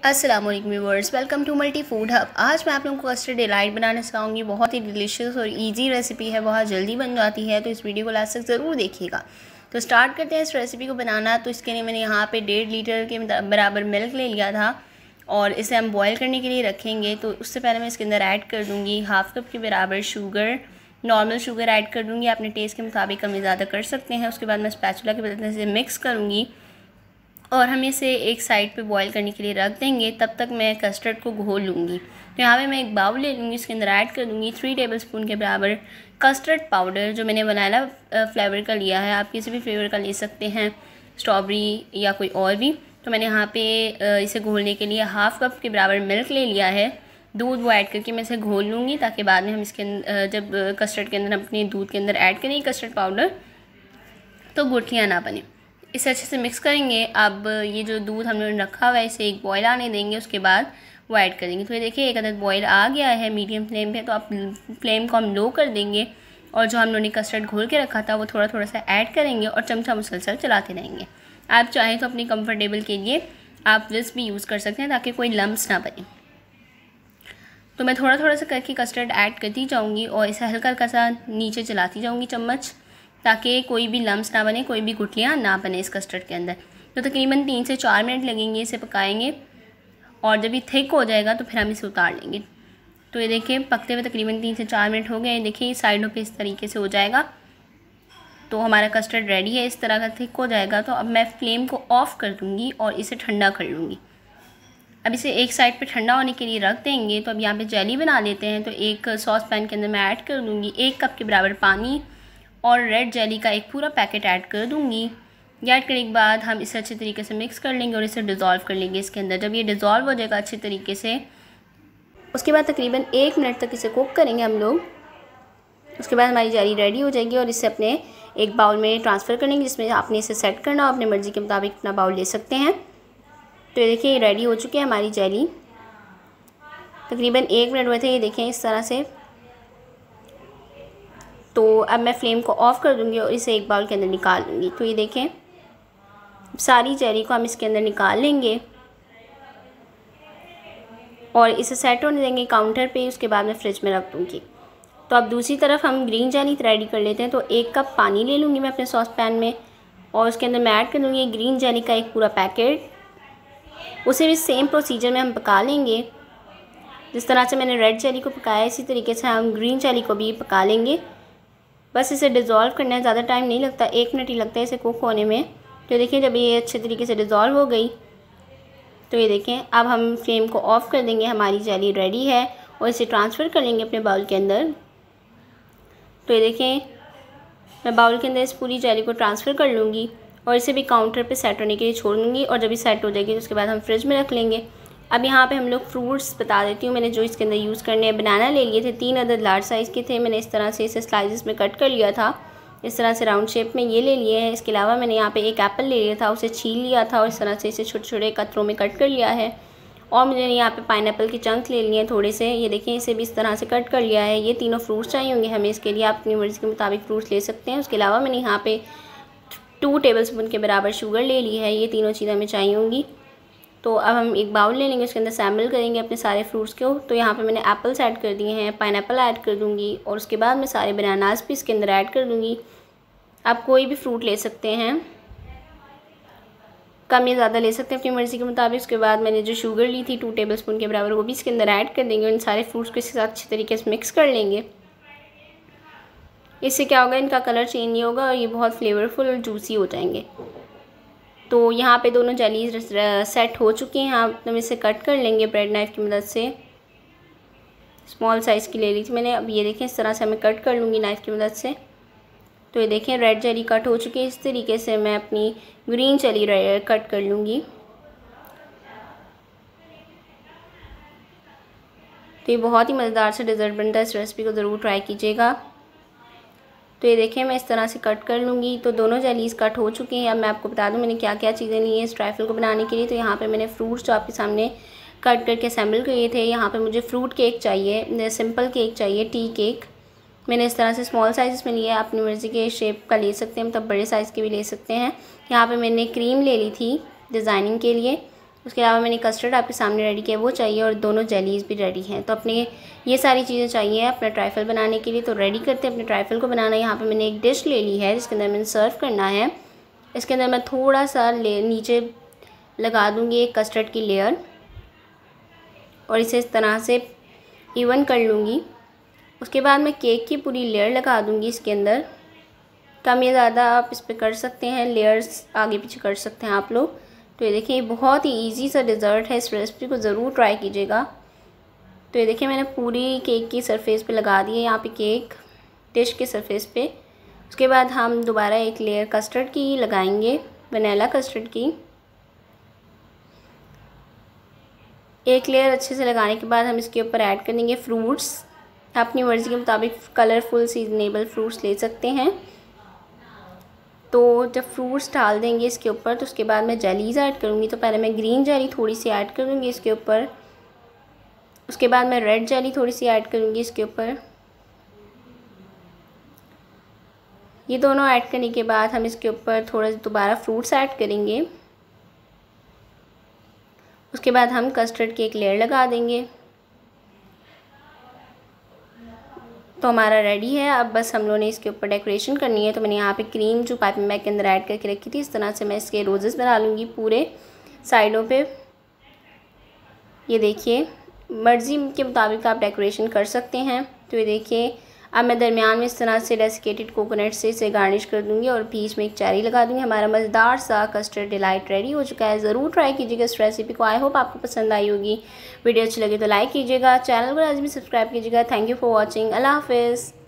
अस्सलाम वालेकुम viewers, welcome to multi food hub. आज मैं आप लोगों को कस्टर्ड डिलाइट बनाना सिखाऊंगी। बहुत ही डिलीशियस और इजी रेसिपी है, बहुत जल्दी बन जाती है, तो इस वीडियो को लास्ट तक ज़रूर देखिएगा। तो स्टार्ट करते हैं इस रेसिपी को बनाना। तो इसके लिए मैंने यहाँ पे 1.5 लीटर के बराबर मिल्क ले लिया था और इसे हम बॉयल करने के लिए रखेंगे। तो उससे पहले मैं इसके अंदर ऐड कर दूँगी हाफ़ कप के बराबर शुगर, नॉर्मल शुगर ऐड कर दूँगी। अपने टेस्ट के मुताबिक कम ज़्यादा कर सकते हैं। उसके बाद मैं स्पैचुला की मदद से मिक्स करूँगी और हम इसे एक साइड पे बॉईल करने के लिए रख देंगे। तब तक मैं कस्टर्ड को घोल लूँगी। तो यहाँ पे मैं एक बाउल ले लूँगी, इसके अंदर ऐड कर दूँगी 3 टेबलस्पून के बराबर कस्टर्ड पाउडर, जो मैंने वनीला फ्लेवर का लिया है। आप किसी भी फ्लेवर का ले सकते हैं, स्ट्रॉबेरी या कोई और भी। तो मैंने यहाँ पे इसे घोलने के लिए हाफ़ कप के बराबर मिल्क ले लिया है। दूध वो ऐड करके मैं इसे घोल लूँगी, ताकि बाद में हम इसके जब कस्टर्ड के अंदर अपने दूध के अंदर ऐड करेंगे कस्टर्ड पाउडर, तो गुठलियाँ ना बने। इसे अच्छे से मिक्स करेंगे। अब ये जो दूध हमने रखा हुआ है, इसे एक बॉयल आने देंगे, उसके बाद वो ऐड करेंगे। तो ये देखिए एक अदद बॉयल आ गया है मीडियम फ्लेम पे। तो आप फ्लेम को हम लो कर देंगे और जो हम लोगों ने कस्टर्ड घोल के रखा था वो थोड़ा थोड़ा सा ऐड करेंगे और चमचा मुसलसल चलाते रहेंगे। आप चाहें तो अपनी कंफर्टेबल के लिए आप विस्क भी यूज़ कर सकते हैं, ताकि कोई लम्स ना बने। तो मैं थोड़ा थोड़ा सा करके कस्टर्ड ऐड करती जाऊँगी और इसे हल्का हल्का सा नीचे चलाती जाऊँगी चम्मच, ताकि कोई भी लम्स ना बने, कोई भी गुठलियाँ ना बने इस कस्टर्ड के अंदर। तो तकरीबन 3 से 4 मिनट लगेंगे इसे पकाएंगे और जब ये थिक हो जाएगा तो फिर हम इसे उतार लेंगे। तो ये देखिए पकते हुए तकरीबन 3 से 4 मिनट हो गए। देखिए साइडों पे इस तरीके से हो जाएगा तो हमारा कस्टर्ड रेडी है। इस तरह का थिक हो जाएगा तो अब मैं फ्लेम को ऑफ़ कर दूँगी और इसे ठंडा कर लूँगी। अब इसे एक साइड पे ठंडा होने के लिए रख देंगे। तो अब यहाँ पे जेली बना लेते हैं। तो एक सॉस पैन के अंदर मैं ऐड कर दूँगी 1 कप के बराबर पानी और रेड जेली का एक पूरा पैकेट ऐड कर दूँगी। ऐड करने के बाद हम इसे अच्छे तरीके से मिक्स कर लेंगे और इसे डिज़ोल्व कर लेंगे इसके अंदर। जब ये डिज़ोल्व हो जाएगा अच्छे तरीके से, उसके बाद तकरीबन 1 मिनट तक इसे कुक करेंगे हम लोग। उसके बाद हमारी जेली रेडी हो जाएगी और इसे अपने एक बाउल में ट्रांसफ़र कर लेंगे, जिसमें आपने इसे सेट करना हो। अपने मर्ज़ी के मुताबिक अपना बाउल ले सकते हैं। तो ये देखिए रेडी हो चुकी है हमारी जेली। तकरीबन 1 मिनट हुए थे, ये देखें इस तरह से। तो अब मैं फ्लेम को ऑफ़ कर दूँगी और इसे एक बाउल के अंदर निकाल लूँगी। तो ये देखें सारी जेली को हम इसके अंदर निकाल लेंगे और इसे सेट होने देंगे काउंटर पे। उसके बाद मैं फ्रिज में रख दूँगी। तो अब दूसरी तरफ हम ग्रीन जेली रेडी कर लेते हैं। तो 1 कप पानी ले लूँगी मैं अपने सॉस पैन में और उसके अंदर मैं ऐड कर दूँगी ग्रीन जेली का एक पूरा पैकेट। उसे भी सेम प्रोसीजर में हम पका लेंगे। जिस तरह से मैंने रेड जेली को पकाया, इसी तरीके से हम ग्रीन जेली को भी पका लेंगे। बस इसे डिज़ोल्व करना है, ज़्यादा टाइम नहीं लगता, 1 मिनट ही लगता है इसे कुक होने में। तो देखिए जब ये अच्छे तरीके से डिज़ोल्व हो गई, तो ये देखें अब हम फ्लेम को ऑफ़ कर देंगे। हमारी जेली रेडी है और इसे ट्रांसफ़र कर लेंगे अपने बाउल के अंदर। तो ये देखें मैं बाउल के अंदर इस पूरी जेली को ट्रांसफ़र कर लूँगी और इसे भी काउंटर पे सेट होने के लिए छोड़ दूँगी। और जब ये सेट हो जाएगी तो उसके बाद हम फ्रिज में रख लेंगे। अब यहाँ पे हम लोग फ्रूट्स बता देती हूँ मैंने जो इसके अंदर यूज़ करने हैं। बनाना ले लिए थे, 3 अदद लार्ज साइज़ के थे। मैंने इस तरह से इसे स्लाइसेस में कट कर लिया था, इस तरह से राउंड शेप में ये ले लिए हैं। इसके अलावा मैंने यहाँ पे एक एप्पल ले लिया था, उसे छील लिया था और इस तरह से इसे छोटे छोटे कतरों में कट कर लिया है। और मुझे यहाँ पे पाइनएप्पल के चंक ले लिए हैं थोड़े से, ये देखिए इसे भी इस तरह से कट कर लिया है। ये तीनों फ्रूट्स चाहिए होंगे हमें इसके लिए, आप अपनी मर्ज़ी के मुताबिक फ्रूट्स ले सकते हैं। उसके अलावा मैंने यहाँ पे 2 टेबलस्पून के बराबर शुगर ले ली है। ये तीनों चीज़ें हमें चाहिए होंगी। तो अब हम एक बाउल ले लेंगे, उसके अंदर शामिल करेंगे अपने सारे फ्रूट्स को। तो यहाँ पे मैंने एप्पल्स ऐड कर दिए हैं, पाइनएप्पल ऐड कर दूँगी और उसके बाद मैं सारे बनानास भी इसके अंदर ऐड कर दूँगी। आप कोई भी फ्रूट ले सकते हैं, कम या ज़्यादा ले सकते हैं अपनी मर्ज़ी के मुताबिक। उसके बाद मैंने जो शुगर ली थी 2 टेबलस्पून के बराबर, वो भी इसके अंदर ऐड कर देंगे। इन सारे फ्रूट्स को इसके साथ अच्छे तरीके से मिक्स कर लेंगे। इससे क्या होगा, इनका कलर चेंज नहीं होगा और ये बहुत फ्लेवरफुल और जूसी हो जाएंगे। तो यहाँ पे दोनों जेलीज सेट हो चुकी हैं। हम इसे कट कर लेंगे ब्रेड नाइफ़ की मदद से। स्मॉल साइज़ की ले ली थी मैंने। अब ये देखें इस तरह से मैं कट कर लूँगी नाइफ़ की मदद से। तो ये देखें रेड जेली कट हो चुकी है। इस तरीके से मैं अपनी ग्रीन जेली कट कर लूँगी। तो ये बहुत ही मज़ेदार सा डिज़र्ट बनता है, इस रेसिपी को ज़रूर ट्राई कीजिएगा। तो ये देखें मैं इस तरह से कट कर लूँगी। तो दोनों जेलीज़ कट हो चुकी हैं। अब मैं आपको बता दूँ मैंने क्या क्या चीज़ें ली हैं इस ट्राइफल को बनाने के लिए। तो यहाँ पे मैंने फ्रूट्स जो आपके सामने कट करके असेंबल किए थे। यहाँ पे मुझे फ्रूट केक चाहिए, सिंपल केक चाहिए, टी केक। मैंने इस तरह से स्मॉल साइज़ में लिया है, अपनी मर्ज़ी के शेप का ले सकते हैं, मतलब बड़े साइज़ के भी ले सकते हैं। यहाँ पर मैंने क्रीम ले ली थी डिज़ाइनिंग के लिए उसके अलावा मैंने कस्टर्ड आपके सामने रेडी किया वो चाहिए और दोनों जेलीज़ भी रेडी हैं। तो अपने ये सारी चीज़ें चाहिए अपना ट्राइफल बनाने के लिए। तो रेडी करते हैं अपने ट्राइफल को बनाना। यहाँ पे मैंने एक डिश ले ली है जिसके अंदर मैंने सर्व करना है। इसके अंदर मैं थोड़ा सा नीचे लगा दूँगी एक कस्टर्ड की लेयर और इसे इस तरह से इवन कर लूँगी। उसके बाद मैं केक की पूरी लेयर लगा दूँगी इसके अंदर। कम या ज़्यादा आप इस पर कर सकते हैं, लेयर्स आगे पीछे कर सकते हैं आप लोग। तो ये देखिए बहुत ही इजी सा डिज़र्ट है, इस रेसिपी को ज़रूर ट्राई कीजिएगा। तो ये देखिए मैंने पूरी केक की सरफेस पे लगा दी है यहाँ पे केक डिश के सरफेस पे। उसके बाद हम दोबारा एक लेयर कस्टर्ड की लगाएंगे, वनीला कस्टर्ड की। एक लेयर अच्छे से लगाने के बाद हम इसके ऊपर ऐड कर देंगे फ्रूट्स। अपनी मर्ज़ी के मुताबिक कलरफुल सीजनेबल फ्रूट्स ले सकते हैं। तो जब फ्रूट्स डाल देंगे इसके ऊपर तो उसके बाद मैं जेलीज़ ऐड करूँगी। तो पहले मैं ग्रीन जेली थोड़ी सी ऐड करूँगी इसके ऊपर, उसके बाद मैं रेड जेली थोड़ी सी ऐड करूँगी इसके ऊपर। ये दोनों ऐड करने के बाद हम इसके ऊपर थोड़ा दोबारा फ्रूट्स ऐड करेंगे। उसके बाद हम कस्टर्ड की एक लेयर लगा देंगे। तो हमारा रेडी है। अब बस हम लोगों ने इसके ऊपर डेकोरेशन करनी है। तो मैंने यहाँ पे क्रीम जो पाइपिंग बैग के अंदर ऐड करके रखी थी, इस तरह से मैं इसके रोजेस बना लूँगी पूरे साइडों पे। ये देखिए मर्ज़ी के मुताबिक आप डेकोरेशन कर सकते हैं। तो ये देखिए अब मैं दरमियान में इस तरह से डेसिकेटेड कोकोनट से इसे गार्निश कर दूँगी और बीच में एक चेरी लगा दूँगी। हमारा मज़ेदार सा कस्टर्ड डिलाइट रेडी हो चुका है। ज़रूर ट्राई कीजिएगा इस रेसिपी को। आई होप आपको पसंद आई होगी। वीडियो अच्छी लगे तो लाइक कीजिएगा, चैनल को लाजमी सब्सक्राइब कीजिएगा। Thank you for watching. अल्लाह हाफिज़।